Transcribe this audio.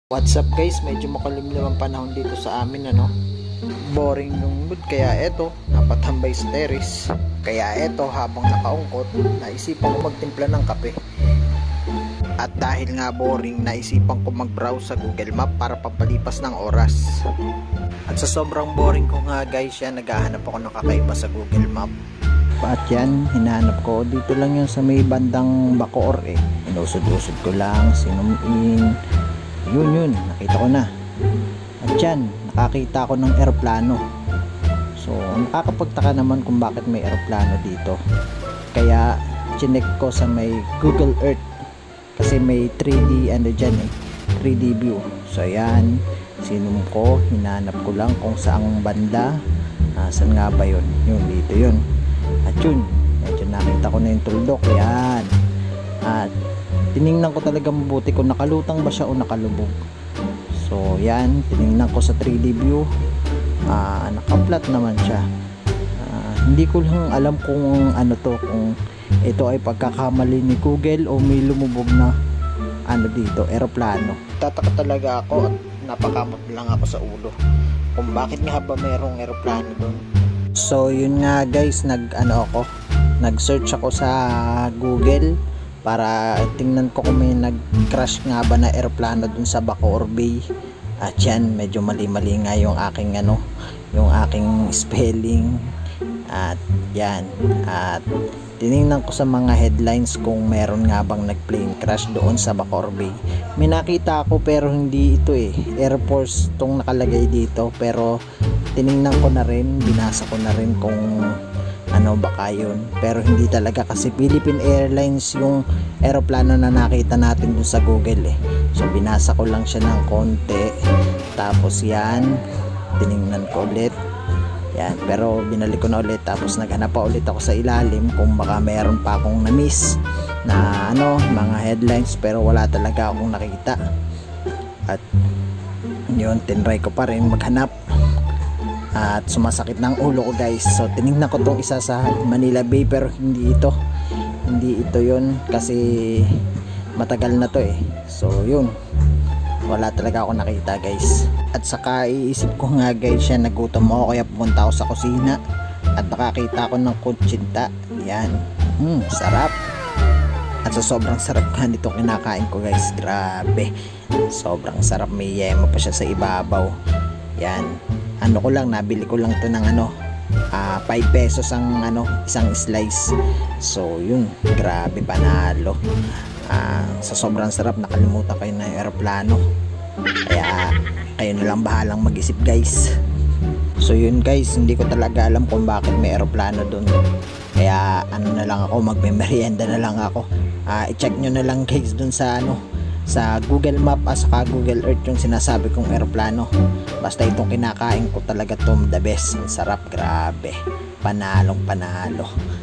What's up guys, medyo makulimlim ang panahon dito sa amin boring yung mood, kaya eto napatambay sa terrace. Kaya eto habang nakaungkot, naisipan ko magtimpla ng kape. At dahil nga boring, naisipan ko mag-browse sa Google Map para pampalipas ng oras. At sa sobrang boring ko nga guys, naghahanap ako ng kakaiba sa Google Map. At yan, hinahanap ko dito lang yun sa may bandang Bacoor Inusod-usod ko lang, sinumin. Yun, nakita ko na. At yan, nakakita ko ng eroplano. So, nakakapagtaka naman kung bakit may eroplano dito. Kaya, chinek ko sa may Google Earth. Kasi may 3D, 3D view. So, yan, sinum ko, hinanap ko lang kung saang banda. Saan nga ba yun? Yun, dito yun. At yun, medyo nakita ko na yung tuldok. Yan. At, tiningnan ko talaga mabuti kung nakalutang ba siya o nakalubog. So yan, tiningnan ko sa 3D view, nakaplat naman siya. Hindi ko lang alam kung kung ito ay pagkakamali ni Google o may lumubog na dito, eroplano. Tataka talaga ako at napakamot lang ako sa ulo kung bakit nga ba mayroong eroplano doon. So yun nga guys, nag-search ako sa Google para tingnan ko kung may nag-crash nga ba na eroplano dun sa Bacoor Bay. At yan, medyo mali-mali nga yung aking yung aking spelling. At yan, at tiningnan ko sa mga headlines kung meron nga bang nag-plane crash doon sa Bacoor Bay. May nakita ako pero hindi ito Air Force tong nakalagay dito, pero tiningnan ko na rin, binasa ko na rin kung baka yun, pero hindi talaga, kasi Philippine Airlines yung eroplano na nakita natin dun sa Google So binasa ko lang siya ng konti, tapos yan, tiningnan ko ulit yan, pero binalik ko na ulit, tapos naghanap pa ulit ako sa ilalim kung baka mayroon pa akong na-miss na mga headlines, pero wala talaga akong nakita. At yun, tinry ko pa rin maghanap at sumasakit ng ulo ko guys. So tinignan ko tong isa sa Manila Bay, pero hindi ito yun, kasi matagal na to So yun, wala talaga ako nakita guys. At saka iisip ko nga guys, nagutom ako kaya pumunta ako sa kusina at nakakita ako ng kutsinta. Yan, sarap. At sa sobrang sarap nga nito kinakain ko guys, grabe, sobrang sarap. May yema pa siya sa ibabaw. Yan, nabili ko lang to ng 5 pesos ang isang slice. So yun, grabe, panalo. Sa sobrang sarap, nakalimutan ko na yung aeroplano. Kaya kayo na lang bahalang mag-isip guys. So yun guys, hindi ko talaga alam kung bakit may aeroplano dun. Kaya na lang ako, magme-merienda na lang ako. I-check nyo na lang guys dun sa sa Google Map at saka Google Earth yung sinasabi kong eroplano. Basta itong kinakain ko talaga the best. Ang sarap, grabe, panalong panalo.